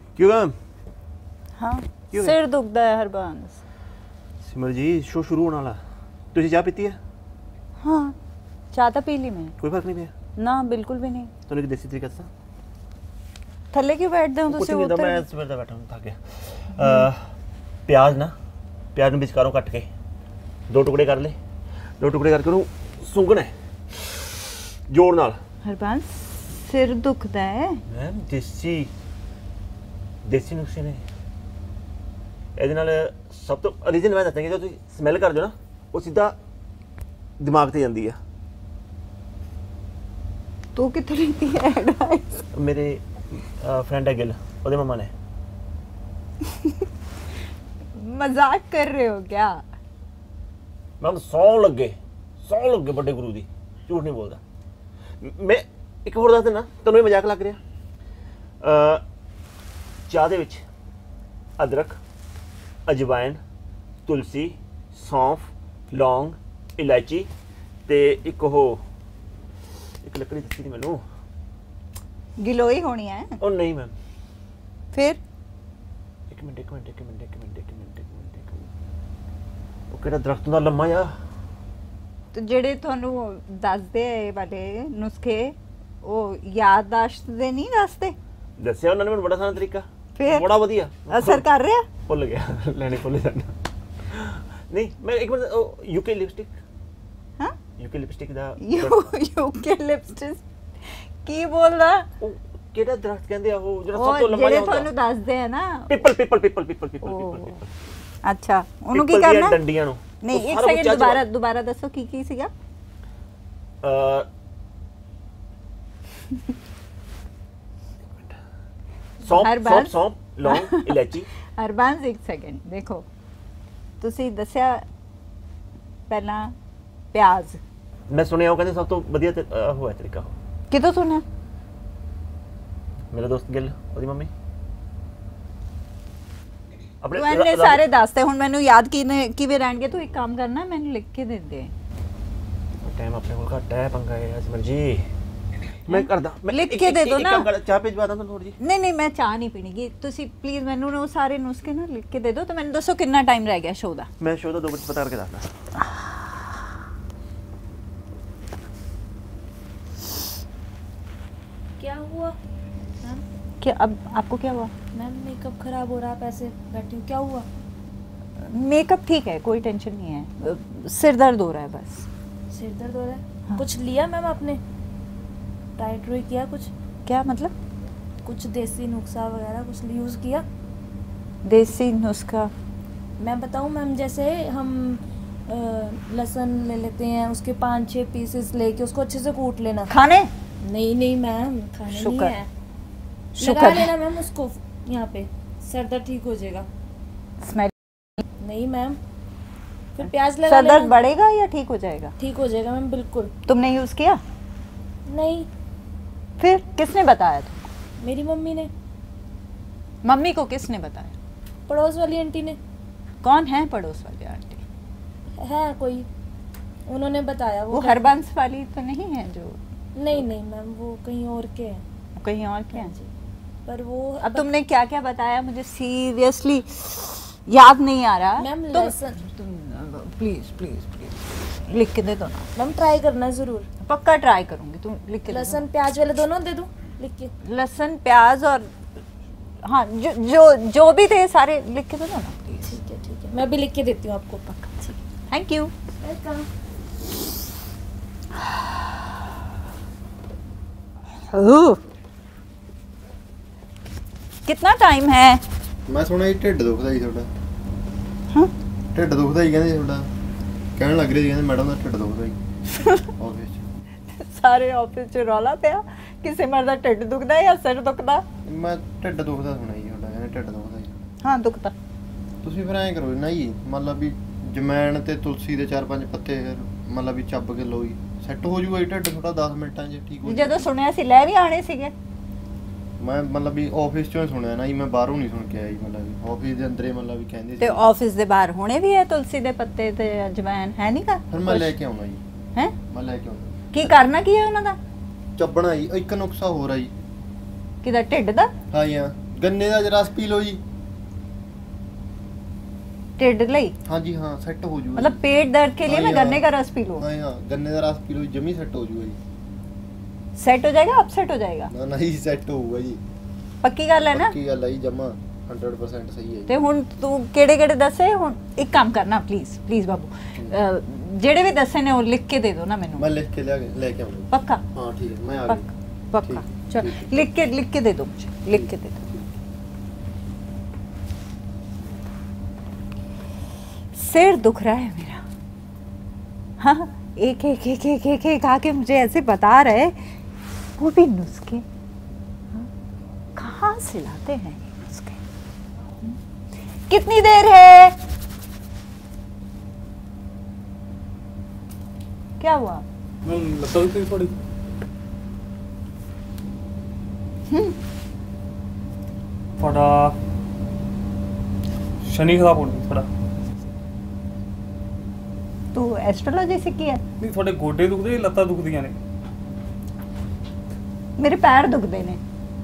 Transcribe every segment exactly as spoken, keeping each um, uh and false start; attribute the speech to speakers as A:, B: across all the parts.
A: क्यों मैम?
B: हाँ सिर दुखता है हरबंस।
A: सिमर जी शो शुरू होने वाला, तुझे चाह पीती है?
B: हाँ चाह तो पी ली मैं।
A: कोई फर्क नहीं पिया?
B: ना बिल्कुल भी नहीं।
A: तूने देसी तरीका सा
B: थल्ले क्यों बैठते हो तुसी?
A: उतर मैं सवेर दा बैठा हूं थक गया। प्याज ना प्याज ਨੂੰ ਵਿਚਕਾਰੋਂ ਕੱਟ ਕੇ ਦੋ ਟੁਕੜੇ ਕਰ ਲੈ, ਦੋ ਟੁਕੜੇ ਕਰਕੇ ਉਹਨੂੰ ਸੁੰਘਣਾ ਹੈ ਜ਼ੋਰ ਨਾਲ।
B: ਹਰਬੰਸ ਸਿਰ ਦੁਖਦਾ ਹੈ।
A: ਮੈਮ ਦੇਸੀ ਦੇਸੀ ਨੁਸਖੇ ਨੇ ਇਹਦੇ ਨਾਲ ਸਭ ਤੋਂ ਰੀਜ਼ਨ ਮੈਂ ਦੱਸਾਂਗਾ, ਜਦੋਂ ਤੁਸੀਂ ਸਮੈਲ ਕਰਦੇ ਹੋ ਨਾ ਉਹ ਸਿੱਧਾ ਦਿਮਾਗ ਤੇ ਜਾਂਦੀ ਆ।
B: ਤੂੰ ਕਿੱਥੋਂ ਲਈ ਹੈ ਐਡਵਾਈਸ?
A: ਮੇਰੇ फ्रेंड है गिल, ਉਹਦੇ ਮਮਾ ਨੇ।
B: मजाक कर रहे हो क्या?
A: मैम सौ लगे सौ लगे बड़े गुरु दी, झूठ नहीं बोलता मैं। एक होर दस देना तैनूं मजाक लग रहा। चाह दे विच अदरक, अजवाइन, तुलसी, सौंफ, लौंग, इलायची ते एक हो एक लकड़ी दसी थी मैनू,
B: गिलोई होनी है।
A: ओ नहीं मैम।
B: फिर
A: एक मिनट एक मिनट एक मिनट एक मिनट एक मिनट एक मिनट एक मिनट वो केड़ा दरख्त दा लम्मा आ
B: तो जेड़े थानू दसदे ए वाले नुस्खे ਉਹ ਯਾਦਦਾਸ਼ਤ ਦੇ ਨਹੀਂ ਦੱਸਦੇ?
A: ਦੱਸਿਆ ਉਹਨਾਂ ਨੇ ਮੈਨੂੰ ਬੜਾ ਸਾਰਾ ਤਰੀਕਾ,
B: ਫਿਰ
A: ਬੜਾ ਵਧੀਆ
B: ਅਸਰ ਕਰ ਰਿਹਾ।
A: ਭੁੱਲ ਗਿਆ ਲੈਣੇ ਭੁੱਲ ਜਾਣਾ। ਨਹੀਂ ਮੈਂ ਇੱਕ ਮਿੰਟ ਉਹ ਯੂਕੇ ਲਿਪਸਟਿਕ।
B: ਹਾਂ
A: ਯੂਕੇ ਲਿਪਸਟਿਕ ਦਾ
B: ਯੂਕੇ ਲਿਪਸਟਿਕ ਕੀ ਬੋਲਦਾ?
A: ਉਹ ਕਿਹੜਾ ਦਰਖਤ ਕਹਿੰਦੇ ਆ ਉਹ ਜਿਹੜਾ ਸਭ ਤੋਂ ਲੰਮਾ
B: ਜਿਹੜਾ
A: ਹੁੰਦਾ?
B: ਤੁਹਾਨੂੰ ਦੱਸਦੇ ਆ ਨਾ
A: ਪਿੱਪਲ ਪਿੱਪਲ ਪਿੱਪਲ ਪਿੱਪਲ ਪਿੱਪਲ ਪਿੱਪਲ।
B: ਅੱਛਾ ਉਹਨੂੰ ਕੀ ਕਰਨਾ?
A: ਡੰਡੀਆਂ ਨੂੰ।
B: ਨਹੀਂ ਇੱਕ ਸੈਕਿੰਡ ਦੁਬਾਰਾ ਦੁਬਾਰਾ ਦੱਸੋ ਕੀ ਕੀ ਸੀਗਾ?
A: ਅ ਸੌਂਫ ਸੌਂਫ ਸੌਂਫ ਲੌਂਗ ਇਲਾਇਚੀ।
B: ਹਰਬੰਸ ਇੱਕ ਸੈਕਿੰਡ ਦੇਖੋ, ਤੁਸੀਂ ਦੱਸਿਆ ਪਹਿਲਾਂ ਪਿਆਜ਼।
A: ਮੈਂ ਸੁਣਿਆ ਉਹ ਕਹਿੰਦੇ ਸਭ ਤੋਂ ਵਧੀਆ ਹੋਇਆ ਤਰੀਕਾ।
B: ਕਿਦੋਂ ਸੁਣਿਆ?
A: ਮੇਰਾ ਦੋਸਤ ਗਿੱਲ ਉਹਦੀ ਮੰਮੀ
B: ਆਪਣੇ ਇਹਨੇ ਸਾਰੇ ਦੱਸਦੇ। ਹੁਣ ਮੈਨੂੰ ਯਾਦ ਕਿਨੇ ਕਿਵੇਂ ਰਹਿਣਗੇ? ਤੂੰ ਇੱਕ ਕੰਮ ਕਰਨਾ ਮੈਨੂੰ ਲਿਖ ਕੇ ਦੇ ਦੇ।
A: ਟਾਈਮ ਆਪਣੇ ਕੋਲ ਘੱਟ ਹੈ, ਪੰਗਾ ਹੈ ਅਸਮਰ ਜੀ। ਮੈਂ ਕਰਦਾ ਮੈਂ
B: ਲਿਖ ਕੇ ਦੇ ਦੋ ਨਾ।
A: ਚਾਹ ਭੇਜਵਾ ਦਾਂ ਤੁਹਾਨੂੰ ਥੋੜੀ ਜੀ।
B: ਨਹੀਂ ਨਹੀਂ ਮੈਂ ਚਾਹ ਨਹੀਂ ਪੀਣੀਗੀ, ਤੁਸੀਂ ਪਲੀਜ਼ ਮੈਨੂੰ ਉਹ ਸਾਰੇ ਨੁਸਖੇ ਨਾ ਲਿਖ ਕੇ ਦੇ ਦਿਓ। ਤੇ ਮੈਨੂੰ ਦੱਸੋ ਕਿੰਨਾ ਟਾਈਮ ਰਹਿ ਗਿਆ ਸ਼ੋਅ ਦਾ?
A: ਮੈਂ ਸ਼ੋਅ ਦਾ ਦੋ ਮਿੰਟ ਪਤਾ ਕਰਕੇ ਦੱਸਦਾ।
C: क्या हुआ मैम?
B: क्या अब आपको क्या हुआ?
C: मैम मेकअप खराब हो रहा है, ऐसे बैठी हूँ, क्या हुआ?
B: मेकअप ठीक है, कोई टेंशन नहीं है, सिर दर्द हो रहा है बस।
C: सिर दर्द हो रहा है?
B: हाँ।
C: कुछ लिया मैम आपने? डाइट वाइट किया कुछ?
B: क्या मतलब?
C: कुछ देसी नुस्खा वगैरह कुछ यूज़ किया?
B: देसी नुस्खा?
C: मैं बताऊँ मैम, जैसे हम लहसुन ले लेते हैं, उसके पाँच छः पीसेस लेके उसको अच्छे से कूट लेना।
B: खाने?
C: नहीं नहीं मैम खाने नहीं है, लगा लेना मैम उसको यहाँ पे, सर दर्द ठीक हो जाएगा।
B: स्मेल?
C: नहीं मैम। फिर प्याज लगा
B: सर
C: लेना।
B: दर्द बढ़ेगा या ठीक हो जाएगा?
C: ठीक हो जाएगा मैम बिल्कुल।
B: तुमने यूज किया?
C: नहीं।
B: फिर किसने बताया तुमको?
C: मेरी मम्मी ने।
B: मम्मी को किसने बताया?
C: पड़ोस वाली आंटी ने।
B: कौन है पड़ोस वाली आंटी?
C: है कोई, उन्होंने बताया। वो,
B: वो हरबंस वाली तो नहीं है जो?
C: नहीं नहीं मैम वो कहीं और के हैं।
B: कहीं और के हैं?
C: पर वो
B: अब तुमने क्या क्या बताया मुझे सीरियसली याद नहीं आ रहा।
C: मैम
B: तुम प्लीज प्लीज प्लीज लिख के दे दो ना
C: मैम, ट्राई करना जरूर।
B: पक्का ट्राई करूंगी, तुम लिख के।
C: लहसुन प्याज वाले दोनों दे दूं लिख के?
B: लहसुन प्याज और हाँ जो जो जो भी थे सारे लिख के दो ना प्लीज।
C: ठीक है ठीक है, मैं भी लिख के देती हूँ आपको। पक्का। ठीक है,
B: थैंक यू।
C: वेलकम।
B: कितना टाइम है?
D: मैं सुना ही ढिड दुखदा ही थोड़ा।
B: हाँ
D: ढिड दुखदा ही कहंदे थोड़ा, कहण लग रही कहंदे मैडम दा ढिड दुखदा ही ऑफिस
B: सारे ऑफिस च रौला पिया कि सिमर दा ढिड दुखदा या सिर दुखदा?
D: मैं ढिड दुखदा सुना ही थोड़ा, कहंदे ढिड दुखदा ही।
B: हाँ दुखदा।
D: ਤੁਸੀਂ ਫਿਰ ਐਂ ਕਰੋ ਨਾ ਜੀ, ਮਤਲਬ ਵੀ ਜਮੈਣ ਤੇ ਤੁਲਸੀ ਦੇ ਚਾਰ ਪੰਜ ਪੱਤੇ ਫਿਰ ਮਤਲਬ ਵੀ ਚੱਬ ਕੇ ਲਓ ਜੀ, ਸੈੱਟ ਹੋ ਜੂਗਾ ਜੀ ਢਿੱਡ ਥੋੜਾ ਦਸ ਮਿੰਟਾਂ 'ਚ ਠੀਕ ਹੋ।
B: ਜਦੋਂ ਸੁਣਿਆ ਸੀ ਲੈ ਵੀ ਆਣੇ ਸੀਗੇ।
D: ਮੈਂ ਮਤਲਬ ਵੀ ਆਫਿਸ 'ਚੋਂ ਹੀ ਸੁਣਿਆ ਨਾ ਜੀ, ਮੈਂ ਬਾਹਰੋਂ ਨਹੀਂ ਸੁਣ ਕੇ ਆਇਆ ਜੀ। ਮਤਲਬ ਵੀ ਆਫਿਸ ਦੇ ਅੰਦਰੇ ਮਤਲਬ ਵੀ ਕਹਿੰਦੇ ਸੀ।
B: ਤੇ ਆਫਿਸ ਦੇ ਬਾਹਰ ਹੋਣੇ ਵੀ ਹੈ ਤੁਲਸੀ ਦੇ ਪੱਤੇ ਤੇ ਅਜਵਾਇਨ ਹੈ ਨਹੀਂ ਕਾ?
D: ਫਿਰ ਮੈਂ ਲੈ ਕੇ ਆਉਣਾ ਜੀ।
B: ਹੈ
D: ਮੈਂ ਲੈ ਕੇ ਆਉਣਾ।
B: ਕੀ ਕਰਨਾ ਕੀ ਹੈ ਉਹਨਾਂ ਦਾ?
D: ਚੱਬਣਾ ਜੀ। ਇੱਕ ਨੁਕਸਾ ਹੋਰ ਆ ਜੀ।
B: ਕਿਹਦਾ? ਢਿੱਡ ਦਾ?
D: ਹਾਂ ਜੀ ਹਾਂ, गन्ने का रस पी लो जी।
B: ਢਿੱਡ ਲਈ
D: हाँ जी हाँ सेट हो जूगा।
B: मतलब पेट दर्द के लिए
D: हाँ
B: मैं
D: जी,
B: गन्ने
D: हाँ।
B: का रस पी लूं,
D: हाँ हाँ गन्ने का रस पी लो जमी सेट हो जूगा जी।
B: सेट हो जाएगा, अपसेट हो जाएगा?
D: ना नहीं सेट होਊਗਾ ਜੀ।
B: ਪੱਕੀ ਗੱਲ ਹੈ ਨਾ?
D: ਪੱਕੀ ਗੱਲ ਹੈ ਜੀ ਜਮਾ हंड्रेड परसेंट सही है
B: ਤੇ
D: जी।
B: ਹੁਣ ਤੂੰ ਕਿਹੜੇ ਕਿਹੜੇ ਦੱਸੇ? ਹੁਣ ਇੱਕ ਕੰਮ ਕਰਨਾ ਪਲੀਜ਼ ਪਲੀਜ਼ ਬਾਬੂ, ਅਹ, ਜਿਹੜੇ ਵੀ ਦੱਸੇ ਨੇ ਉਹ ਲਿਖ ਕੇ ਦੇ ਦਿਓ ਨਾ ਮੈਨੂੰ।
D: मैं लिख के ले लेके आऊंगा।
B: पक्का
D: हाँ ठीक है मैं आ
B: पक्का
D: गया।
B: पक्का
D: ठीक,
B: चल
D: ठीक।
B: लिख के लिख के दे दो मुझे, लिख के दे दो। सिर दुख रहा है मेरा, हाँ एक एक एक एक एक एक आके मुझे ऐसे बता रहे, वो भी नुस्खे। हाँ? कहाँ से लाते हैं ये नुस्खे? हम्म? कितनी देर है? क्या हुआ?
E: मैं लगता है थोड़ी थोड़ा शनि खराब हो गया थोड़ा।
B: तू एस्ट्रोलॉजी सीखी है?
E: नहीं थोड़े गोडे दुखदे लत्तां दुखदियां ने।
B: मेरे पैर दुखते ने।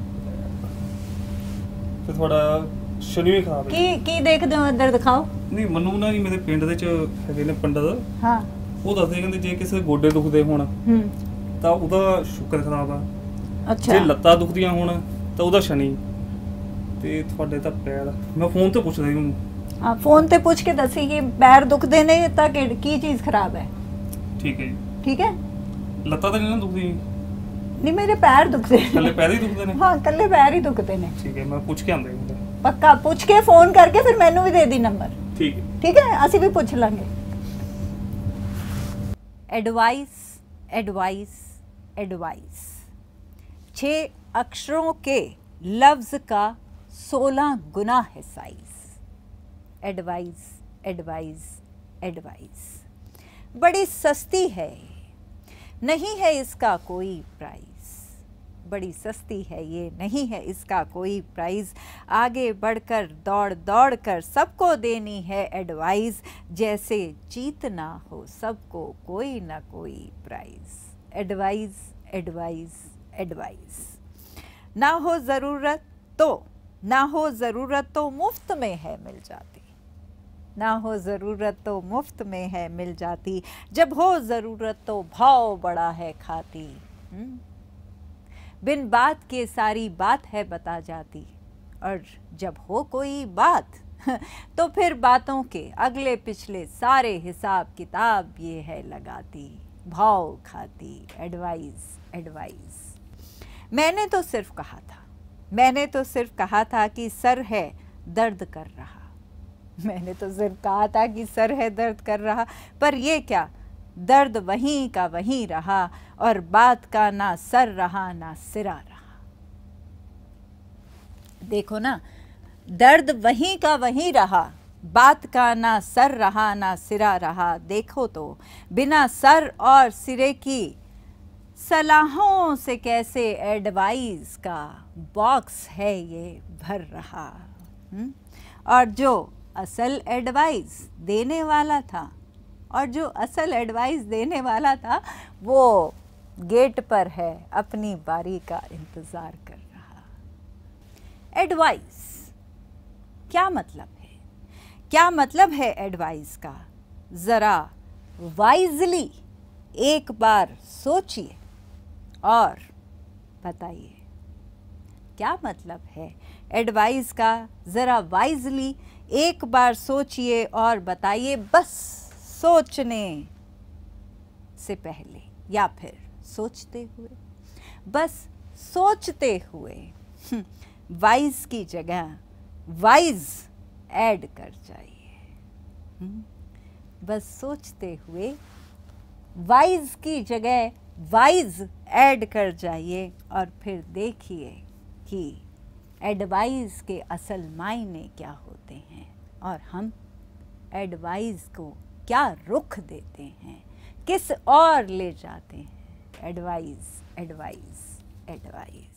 E: ਤੇ ਥੋੜਾ ਸ਼ਨੀ ਵੀ ਖਰਾਬ ਹੈ।
B: की की देखते हो, इधर दिखाओ।
E: ਨਹੀਂ ਮੈਨੂੰ ਨਾ ਜੀ ਮੇਰੇ ਪਿੰਡ ਦੇ ਚ ਹੈਗੇ ਨੇ ਪੰਡਤ,
B: हाँ
E: ਉਹ ਦੱਸਦੇ ਕਹਿੰਦੇ ਜੇ ਕਿਸੇ ਦੇ ਗੋਡੇ ਦੁਖਦੇ ਹੋਣ
B: हम्म
E: ਤਾਂ ਉਹਦਾ ਸ਼ੁਕਰ ਖਰਾਬ ਆ,
B: अच्छा
E: ਜੇ ਲੱਤਾਂ ਦੁਖਦੀਆਂ ਹੋਣ ਤਾਂ ਉਹਦਾ ਸ਼ਨੀ, ਤੇ ਤੁਹਾਡੇ ਤਾਂ ਪੈਰ। ਮੈਂ ਫੋਨ ਤੇ ਪੁੱਛਦਾ ਜੀ ਉਹਨੂੰ।
B: हाँ फोन ते पूछ के दसी कि पैर दुखते ने तां कि की चीज खराब है।
E: ਠੀਕ ਹੈ ਜੀ।
B: ठीक है?
E: ਲੱਤਾਂ ਤਾਂ ਨਹੀਂ ਨਾ ਦੁਖਦੀ,
B: नहीं मेरे पैर दुखते
E: ਇਕੱਲੇ ਪੈਰ ਹੀ ਦੁਖਦੇ ਨੇ।
B: हाँ कल्ले पैर ही दुखते ने।
E: ਠੀਕ ਹੈ ਮੈਂ ਪੁੱਛ ਕੇ ਆਉਂਦਾ ਜੀ।
B: पक्का पूछ के फोन करके फिर मैनू भी दे दी नंबर।
E: ਠੀਕ ਹੈ।
B: ठीक है, ਅਸੀਂ भी पूछ लांगे। एडवाइस एडवाइस एडवाइस, छह अक्षरों के लफ्ज का सोलह गुना है साइज। एडवाइस एडवाइस एडवाइस, बड़ी सस्ती है, नहीं है इसका कोई प्राइस। बड़ी सस्ती है ये, नहीं है इसका कोई प्राइस। आगे बढ़कर दौड़ दौड़ कर सबको देनी है एडवाइस, जैसे जीतना हो सबको कोई ना कोई प्राइज। एडवाइस एडवाइस एडवाइस, ना हो ज़रूरत तो ना हो ज़रूरत तो मुफ्त में है मिल जाती, ना हो ज़रूरत तो मुफ्त में है मिल जाती, जब हो ज़रूरत तो भाव बड़ा है खाती। हुँ? बिन बात के सारी बात है बता जाती, और जब हो कोई बात तो फिर बातों के अगले पिछले सारे हिसाब किताब ये है लगाती, भाव खाती। एडवाइस एडवाइस, मैंने तो सिर्फ कहा था, मैंने तो सिर्फ कहा था कि सर है दर्द कर रहा, मैंने तो सिर्फ कहा था कि सर है दर्द कर रहा, पर ये क्या, दर्द वहीं का वहीं रहा, और बात का ना सर रहा ना सिरा रहा। देखो ना, दर्द वहीं का वहीं रहा, बात का ना सर रहा ना सिरा रहा। देखो तो बिना सर और सिरे की सलाहों से कैसे एडवाइस का बॉक्स है ये भर रहा। हुँ? और जो असल एडवाइस देने वाला था, और जो असल एडवाइस देने वाला था वो गेट पर है, अपनी बारी का इंतज़ार कर रहा। एडवाइस क्या मतलब है? क्या मतलब है एडवाइस का? ज़रा वाइजली एक बार सोचिए और बताइए क्या मतलब है एडवाइस का। ज़रा वाइजली एक बार सोचिए और बताइए, बस सोचने से पहले या फिर सोचते हुए, बस सोचते हुए वाइज की जगह वाइज ऐड कर जाइए। बस सोचते हुए वाइज की जगह वाइज ऐड कर जाइए, और फिर देखिए कि एडवाइस के असल मायने क्या होते हैं, और हम एडवाइस को क्या रुख देते हैं, किस और ले जाते हैं। Advice advice advice.